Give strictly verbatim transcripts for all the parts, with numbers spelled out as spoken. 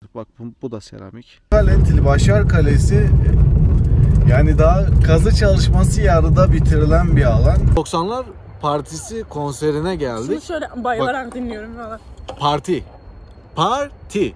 Bak bu, bu da seramik. Lentili Başar Kalesi yani daha kazı çalışması yarıda bitirilen bir alan. doksanlar Partisi konserine geldik. Şunu şöyle bayılarak Bak, dinliyorum falan. Parti. Parti.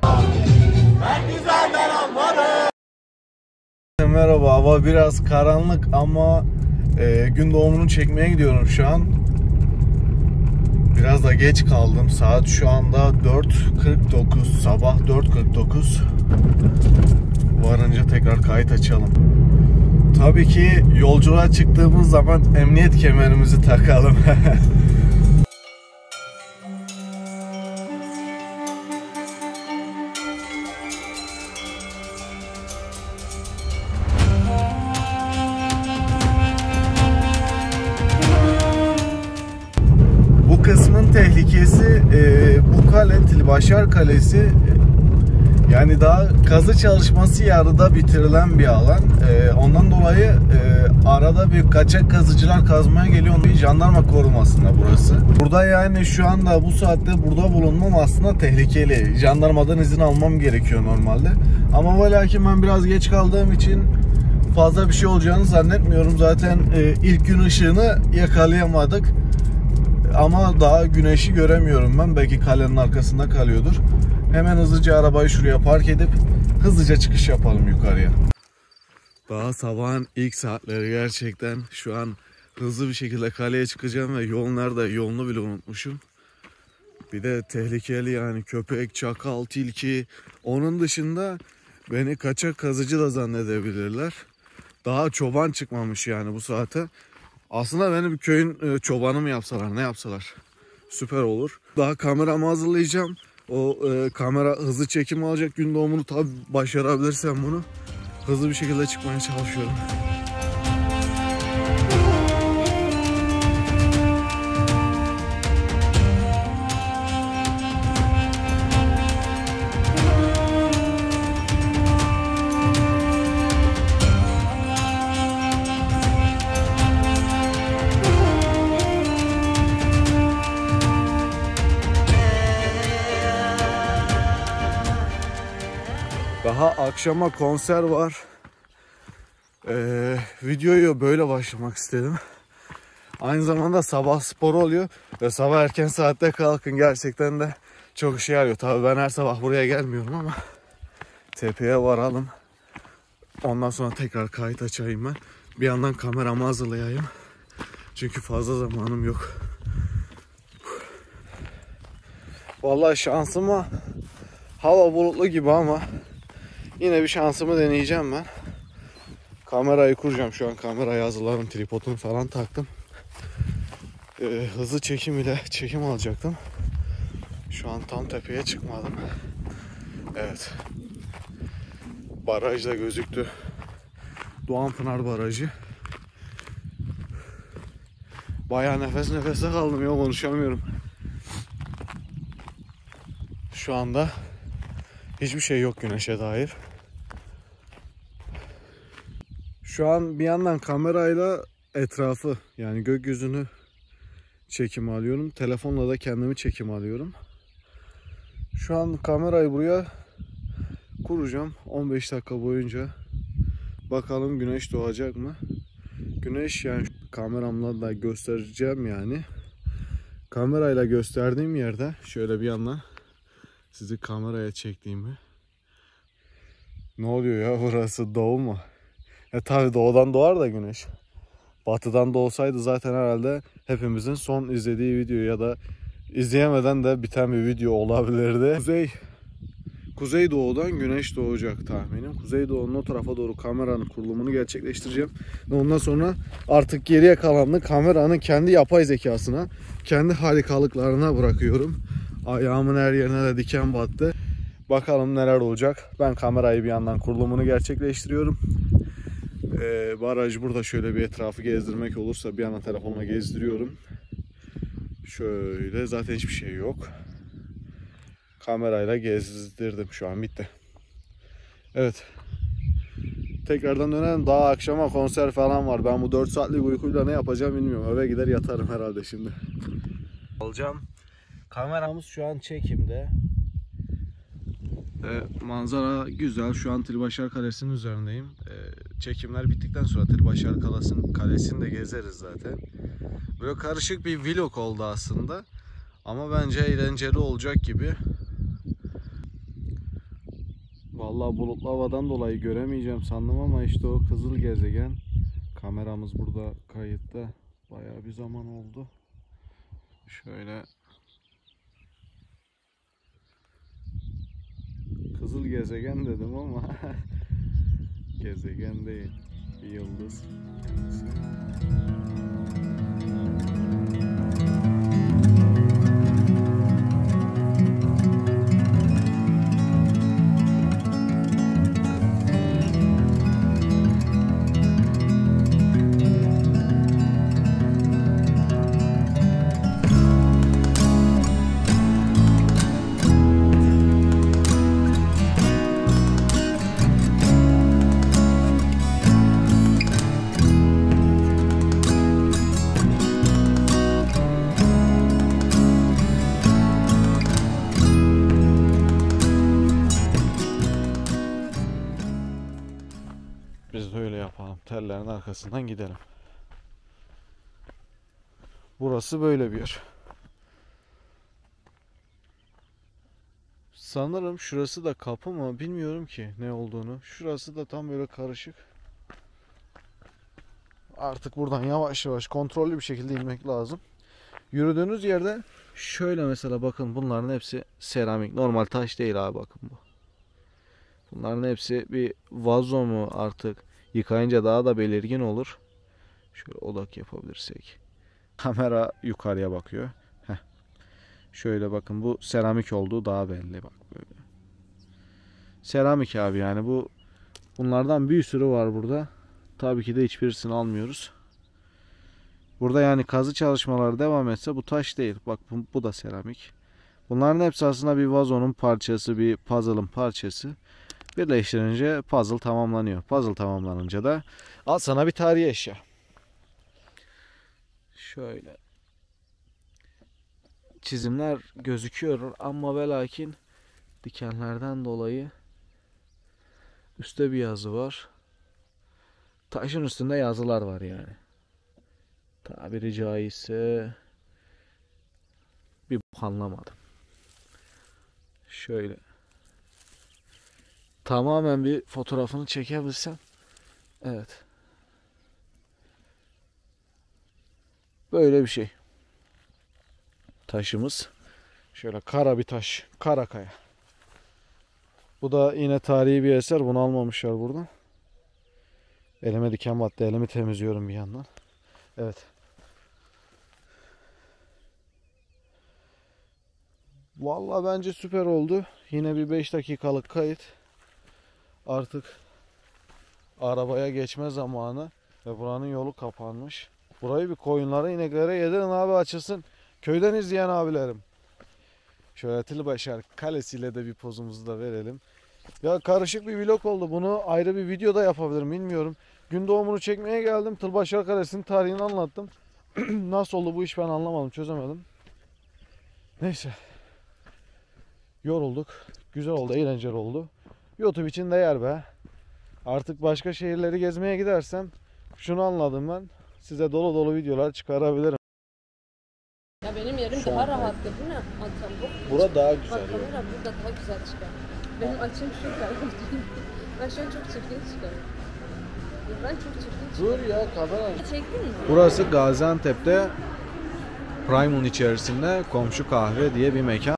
Merhaba, hava biraz karanlık ama e, gün doğumunu çekmeye gidiyorum şu an. Biraz da geç kaldım. Saat şu anda dört kırk dokuz. Sabah dört kırk dokuz. Varınca tekrar kayıt açalım. Tabii ki yolculuğa çıktığımız zaman emniyet kemerimizi takalım. Bu kısmın tehlikesi e, bu Lentili Başar Kalesi e, yani daha kazı çalışması yarıda bitirilen bir alan. E, ondan dolayı e, arada bir kaçak kazıcılar kazmaya geliyor. Bir jandarma korumasında burası. Burada yani şu anda bu saatte burada bulunmam aslında tehlikeli. Jandarmadan izin almam gerekiyor normalde. Ama ve lakin ben biraz geç kaldığım için fazla bir şey olacağını zannetmiyorum. Zaten e, ilk gün ışığını yakalayamadık. Ama daha güneşi göremiyorum ben. Belki kalenin arkasında kalıyordur. Hemen hızlıca arabayı şuraya park edip hızlıca çıkış yapalım yukarıya. Daha sabahın ilk saatleri gerçekten. Şu an hızlı bir şekilde kaleye çıkacağım ve yol nerede? Yolunu bile unutmuşum. Bir de tehlikeli yani köpek, çakal, tilki. Onun dışında beni kaçak kazıcı da zannedebilirler. Daha çoban çıkmamış yani bu saate. Aslında beni bir köyün çobanı mı yapsalar, ne yapsalar süper olur. Daha kameramı hazırlayacağım. O e, kamera hızlı çekim alacak gün doğumunu, tabi başarabilirsem bunu hızlı bir şekilde çıkmaya çalışıyorum. Daha akşama konser var. Ee, videoyu böyle başlamak istedim. Aynı zamanda sabah spor oluyor. Ve sabah erken saatte kalkın gerçekten de çok işe yarıyor. Tabii ben her sabah buraya gelmiyorum ama tepeye varalım. Ondan sonra tekrar kayıt açayım ben. Bir yandan kameramı hazırlayayım. Çünkü fazla zamanım yok. Vallahi şansıma hava bulutlu gibi ama yine bir şansımı deneyeceğim ben. Kamerayı kuracağım şu an. Kamerayı hazırladım. Tripodunu falan taktım. Ee, hızlı çekim ile çekim alacaktım. Şu an tam tepeye çıkmadım. Evet. Baraj da gözüktü. Doğanpınar Barajı. Bayağı nefes nefese kaldım ya, konuşamıyorum. Şu anda hiçbir şey yok güneşe dair. Şu an bir yandan kamerayla etrafı yani gökyüzünü çekim alıyorum. Telefonla da kendimi çekim alıyorum. Şu an kamerayı buraya kuracağım on beş dakika boyunca. Bakalım güneş doğacak mı? Güneş yani kameramla da göstereceğim yani. Kamerayla gösterdiğim yerde şöyle bir yandan sizi kameraya çektiğimi. Ne oluyor ya, burası doğu mu? E tabi doğudan doğar da güneş. Batıdan doğsaydı zaten herhalde hepimizin son izlediği video ya da izleyemeden de biten bir video olabilirdi. Kuzey Kuzeydoğu'dan güneş doğacak tahminim. Kuzeydoğu'nun o tarafa doğru kameranın kurulumunu gerçekleştireceğim. Ve ondan sonra artık geriye kalanını kameranın kendi yapay zekasına, kendi harikalıklarına bırakıyorum. Ayağımın her yerine de diken battı. Bakalım neler olacak. Ben kamerayı bir yandan kurulumunu gerçekleştiriyorum. Ee, baraj burada, şöyle bir etrafı gezdirmek olursa bir yandan telefonla gezdiriyorum. Şöyle zaten hiçbir şey yok. Kamerayla gezdirdim, şu an bitti. Evet. Tekrardan dönelim. Daha akşama konser falan var. Ben bu dört saatlik uykuyla ne yapacağım bilmiyorum. Eve gider yatarım herhalde şimdi. Alacağım. Kameramız şu an çekimde. E, manzara güzel. Şu an Tilbaşar Kalesi'nin üzerindeyim. E, çekimler bittikten sonra Tilbaşar Kalesi'nin kalesini de gezeriz zaten. Böyle karışık bir vlog oldu aslında. Ama bence eğlenceli olacak gibi. Vallahi bulutlu havadan dolayı göremeyeceğim sandım ama işte o kızıl gezegen. Kameramız burada kayıtta. Bayağı bir zaman oldu. Şöyle kızıl gezegen dedim ama gezegen değil, bir yıldız. Biz de öyle yapalım. Tellerin arkasından gidelim. Burası böyle bir yer. Sanırım şurası da kapı mı bilmiyorum ki ne olduğunu. Şurası da tam böyle karışık. Artık buradan yavaş yavaş kontrollü bir şekilde inmek lazım. Yürüdüğünüz yerde şöyle mesela bakın bunların hepsi seramik. Normal taş değil abi bakın bu. Bunların hepsi bir vazo mu artık, yıkayınca daha da belirgin olur. Şöyle odak yapabilirsek. Kamera yukarıya bakıyor. Heh. Şöyle bakın bu seramik olduğu daha belli bak böyle. Seramik abi yani bu bunlardan bir sürü var burada. Tabii ki de hiçbirisini almıyoruz. Burada yani kazı çalışmaları devam etse bu taş değil. Bak bu, bu da seramik. Bunların hepsi aslında bir vazonun parçası, bir puzzle'ın parçası. Birleştirince puzzle tamamlanıyor. Puzzle tamamlanınca da al sana bir tarihi eşya. Şöyle. Çizimler gözüküyor ama ve lakin dikenlerden dolayı üstte bir yazı var. Taşın üstünde yazılar var yani. Tabiri caizse bir bok anlamadım. Şöyle. Tamamen bir fotoğrafını çekebilsem. Evet. Böyle bir şey. Taşımız. Şöyle kara bir taş. Kara kaya. Bu da yine tarihi bir eser. Bunu almamışlar buradan. Elime diken battı. Elimi temizliyorum bir yandan. Evet. Vallahi bence süper oldu. Yine bir beş dakikalık kayıt. Artık arabaya geçme zamanı ve buranın yolu kapanmış. Burayı bir koyunlara, ineklere yedirin abi, açılsın. Köyden izleyen abilerim. Şöyle Tilbaşar Kalesi'yle de bir pozumuzu da verelim. Ya karışık bir vlog oldu. Bunu ayrı bir videoda yapabilirim bilmiyorum. Gün doğumunu çekmeye geldim. Tilbaşar Kalesi'nin tarihini anlattım. Nasıl oldu bu iş ben anlamadım, çözemedim. Neyse. Yorulduk. Güzel oldu, eğlenceli oldu. YouTube için değer be. Artık başka şehirleri gezmeye gidersem şunu anladım ben. Size dolu dolu videolar çıkarabilirim. Ya benim yerim Şu daha an- rahattı. Bu ne? Atam bu. Bura daha Bak güzel. kamera burada daha güzel çıkar. Benim açım şu tarafta. Ben şu an çok çirkin çıkarım. Ben çok çirkin çıkarım. Dur ya kamera. Çektin mi? Burası Gaziantep'te Prime'un içerisinde Komşu Kahve diye bir mekan.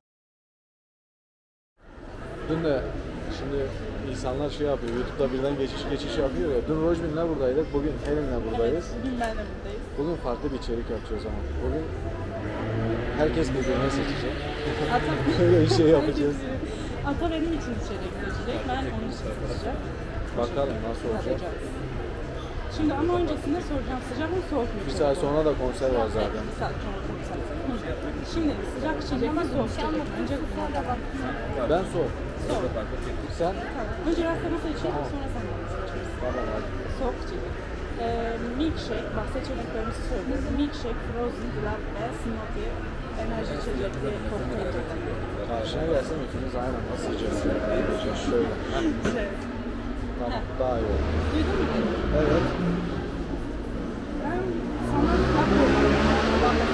Dün de şimdi insanlar şey yapıyor, YouTube'da birden geçiş geçiş yapıyor ya. Dün Rojbin'le buradaydık, bugün Helen'le buradayız. Evet, bugün ben de buradayız. Bugün farklı bir içerik yapacağız ama. Bugün herkes birbirine seçecek. Ata, Öyle bir şey yapacağız. Ata benim için içerik seçecek, ben onun için seçeceğim. Bakalım nasıl olacak. Bakacağız. Şimdi ama öncesinde soracağım, sıcak mı soğuk mu? Bir saat sonra da konser var zaten. Bir saat sonra konser. Şimdi sıcak içecek mi soğuk içecek mi? Önce Ben soğuk. soğuk. Sen? Önce ben sana seçeyim, sonra sen bana seçiyorsun. Tamam hadi. Soğuk içecek. Ee, milkshake, bak seçeneklerimizi söyleyeyim. Milkshake, frozen, black ve smoothie, enerji içecekli, kokteyl. Karşına gelsin ikimiz aynı nasıl yiyeceğiz? söyle. Şey. Tamam, daha iyi oldu. Duydun mu beni? Evet. Ben sana tat olarak,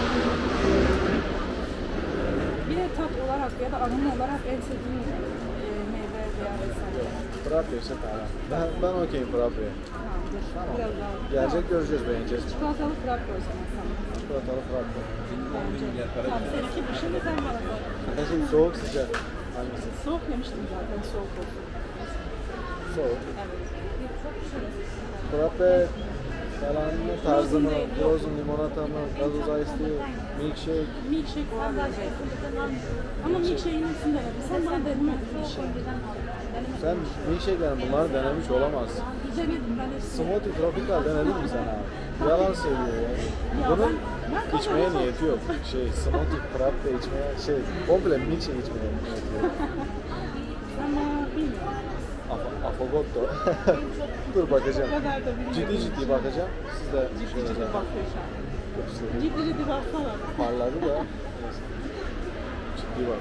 bir de tat olarak ya da aroma olarak en sevdiğin e, meyve veya vesaire. Frappe ise tamam. Ben, ben okeyim Frappe'ye. Tamamdır. Biraz daha. Gelecek göreceğiz, beğeneceğiz. Çikolatalı frappe o zaman sana. Çikolatalı Frappe. Bence. Tamam seninki bu. Şimdi sen bana sor. Ben şimdi soğuk sıcak. Hangisi? Soğuk yemiştim zaten soğuk olsun. Soğuk. Evet. Çok şöyle. Frappe falan mı, tarzı mı, değil, yok. frozen limonata mı, gazoz ice tea, milkshake. Milkshake olabilir. Ama milkshake'in hepsini denedim. Sen bana denemedin milkshake. Sen milkshake'lerin bunları denemiş olamazsın. Denedim ben de. Smoothie tropical denedin mi sen abi? Yalan söylüyor ya. Bunun içmeye niyeti yok. Şey, smoothie frappe içmeye, şey, komple milkshake içmeye niyeti yok. Ama bilmiyorum. Af- Afogotto. Dur bakacağım. O kadar da bilmiyorum. Ciddi ciddi bakacağım. Siz de Ciddi şöyle ciddi de bakıyor şu an. gösterin. Ciddi ciddi baksana. Parladı da. Neyse. Ciddi bak.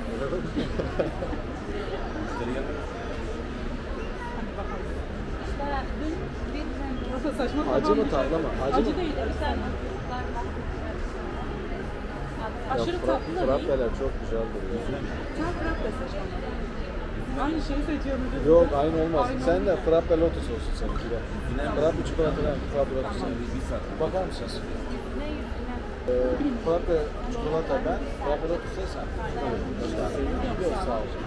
Hadi bakalım. Nasıl saçma sapan Acı mı bir tatlı şey. mı? Acı Acı mı? değil. Sen. Aşırı Ya, tatlı da değil. frappeler çok güzel duruyor. Sen frappe seç bana. Aynı şeyi seçiyorum. Yok aynı olmaz. Aynı Sen de frappe lotus olsun seninki de. Frappe çikolatalı, frappe lotus seninki. Bakar mısınız? Ee, frappe çikolata ben, frappe lotus da sen. Yok sağ ol.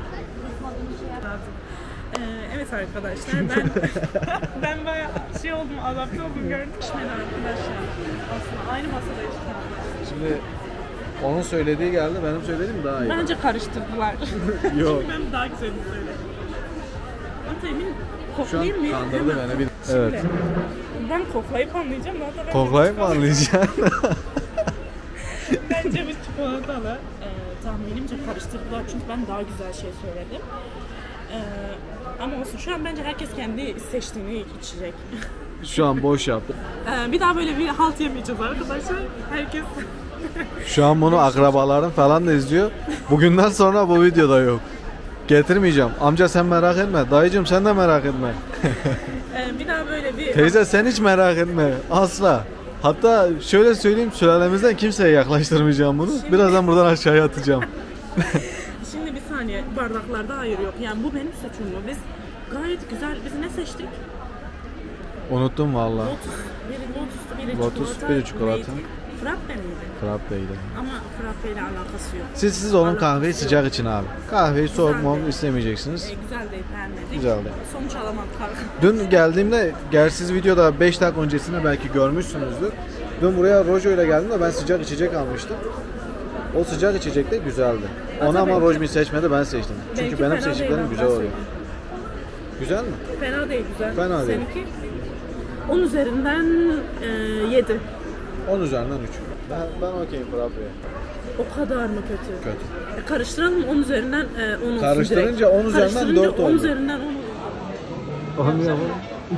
Ee, evet arkadaşlar ben ben bayağı şey oldum, adapte oldum gördüm. İçmedi arkadaşlar. Aslında aynı masadayız. Şimdi onun söylediği geldi, benim söylediğim daha iyi. Bence karıştırdılar. Yok. Ben daha güzelini söyledim. Ama emin Şu an koklayayım mı? kandırdı beni. Bir... Şimdi, Evet. ben koklayıp anlayacağım. Daha da ben Koklayıp mı anlayacaksın? Bence bir çikolatalı. Ee, tahminimce karıştırdılar çünkü ben daha güzel şey söyledim. Ee, ama olsun. Şu an bence herkes kendi seçtiğini içecek. Şu an boş yaptı. Ee, bir daha böyle bir halt yemeyeceğiz arkadaşlar. Herkes Şu an bunu akrabalarım falan da izliyor. Bugünden sonra bu videoda yok. Getirmeyeceğim. Amca sen merak etme. Dayıcım sen de merak etme. ee, bir daha böyle bir... Teyze sen hiç merak etme. Asla. Hatta şöyle söyleyeyim, sülalemizden kimseye yaklaştırmayacağım bunu. Birazdan buradan aşağıya atacağım. Şimdi bir saniye, bardaklarda hayır yok. Yani bu benim suçum mu? Biz gayet güzel, biz ne seçtik? Unuttum valla. Lotus, biri lotuslu, biri Lotus, çikolata. biri çikolata. neydi? Frappe miydi? Frappeydi. Ama frappe ile alakası yok. Siz siz onun Alakası kahveyi yok. sıcak için abi. Kahveyi soğuk Güzeldi. mu istemeyeceksiniz. Ee, güzel değil, beğenmedik. Güzeldi. Sonuç alamadık kahve. Dün geldiğimde, gerçi siz videoda beş dakika öncesinde belki görmüşsünüzdür. Dün buraya Rojo ile geldim de ben sıcak içecek almıştım. O sıcak içecek de güzeldi. Onu ama benimki- Rojmi seçmedi, ben seçtim. Çünkü Benimki benim fena değil, seçtiklerim ben güzel oluyor. söyleyeyim. Güzel mi? Fena değil, güzel. Fena değil. Seninki? on üzerinden e, yedi. on üzerinden üç. Ben, ben okeyim Frappé'ye. O kadar mı kötü? Kötü. E, karıştıralım on üzerinden e, on olsun Karıştırınca direkt. on üzerinden Karıştırınca dört on oldu. üzerinden on oldu. Onu yapalım.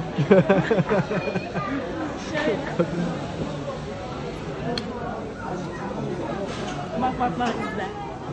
Bak bak bak izle.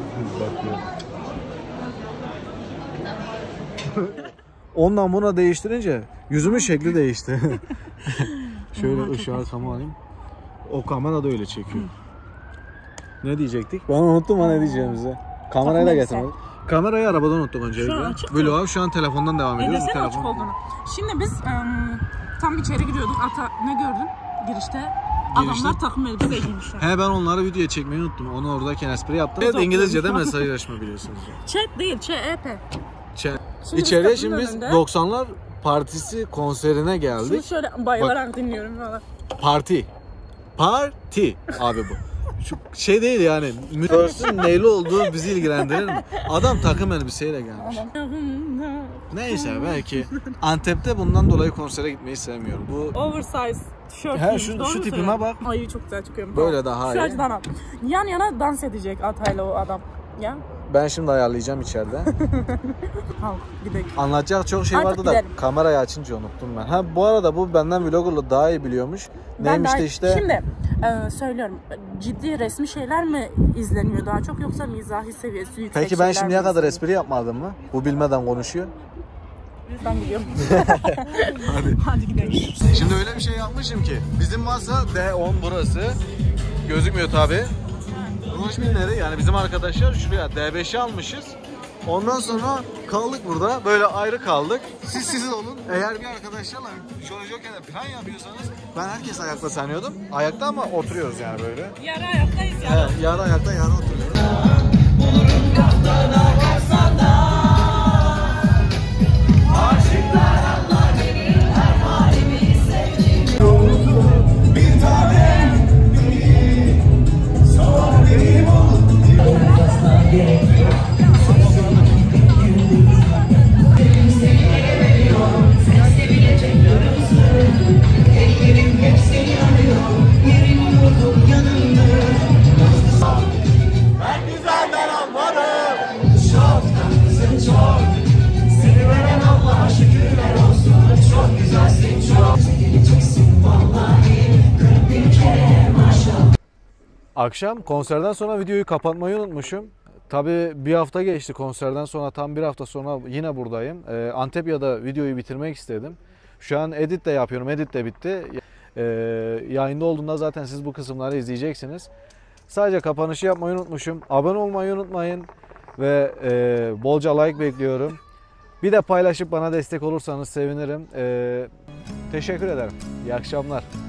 Ondan buna değiştirince yüzümün şekli değişti. Şöyle ışığı arkama alayım. O kamera da öyle çekiyor. Ne diyecektik? Ben unuttum ha ne diyeceğimizi. Kamerayı da getirmedim. Kamerayı arabadan unuttuk öncelikle. Şu an açık mı? Vlog'a şu an telefondan devam E ediyoruz. desene açık Telefon. olduğunu. Şimdi biz ım, tam içeri giriyorduk. Ata ne gördün? Girişte. Girişte- Adamlar takım elbise giymişler. He ben onları videoya çekmeyi unuttum. Onu oradayken espri yaptım. Evet Çok İngilizce'de yormuş. mesajlaşma biliyorsunuz. Chat değil, Ç E P. Ç- Şimdi İçeriye biz şimdi biz kapının önünde- doksanlar partisi konserine Şunu geldik. şöyle bayılarak dinliyorum falan. Parti. Parti abi bu. Şu şey değil yani. Müdürsün neyli olduğu bizi ilgilendirir mi? Adam takım elbiseyle gelmiş. Neyse belki Antep'te bundan dolayı konsere gitmeyi sevmiyorum. Bu Oversize tişört He, giymiş. şu- Doğru şu mu tipime söylüyorum? bak. Ay çok güzel çıkıyorum. Böyle Tamam. daha Şu iyi. açıdan al. Yan yana dans edecek Atay'la o adam. Ya. Ben şimdi ayarlayacağım içeride. Al gidelim. Anlatacak çok şey Artık vardı da gidelim. kamerayı açınca unuttum ben. Ha bu arada bu benden vlogger'la daha iyi biliyormuş. Ben Neymiş daha- de işte. Şimdi e, söylüyorum. Ciddi resmi şeyler mi izleniyor daha çok yoksa mizahi seviyesi yüksek Peki ben şeyler şimdiye mi kadar izleniyor? espri yapmadım mı? Bu bilmeden konuşuyor. Ben biliyorum. Hadi. Hadi gidelim. Şimdi öyle bir şey yapmışım ki bizim masa D on burası. Gözükmüyor tabi. Rojbinleri yani bizim arkadaşlar şuraya D beşi almışız. Ondan sonra kaldık burada. Böyle ayrı kaldık. Siz siz olun. Eğer bir arkadaşlarla Jolly Joker'de plan yapıyorsanız ben herkes ayakta sanıyordum. Ayakta ama oturuyoruz yani böyle. Yarı ayaktayız ya. Evet, yarı ayakta yarı oturuyoruz. Akşam konserden sonra videoyu kapatmayı unutmuşum. Tabii bir hafta geçti konserden sonra, tam bir hafta sonra yine buradayım. Ee, Antalya'da videoyu bitirmek istedim. Şu an edit de yapıyorum, edit de bitti. Ee, yayında olduğunda zaten siz bu kısımları izleyeceksiniz. Sadece kapanışı yapmayı unutmuşum. Abone olmayı unutmayın ve e, bolca like bekliyorum. Bir de paylaşıp bana destek olursanız sevinirim. Ee, teşekkür ederim. İyi akşamlar.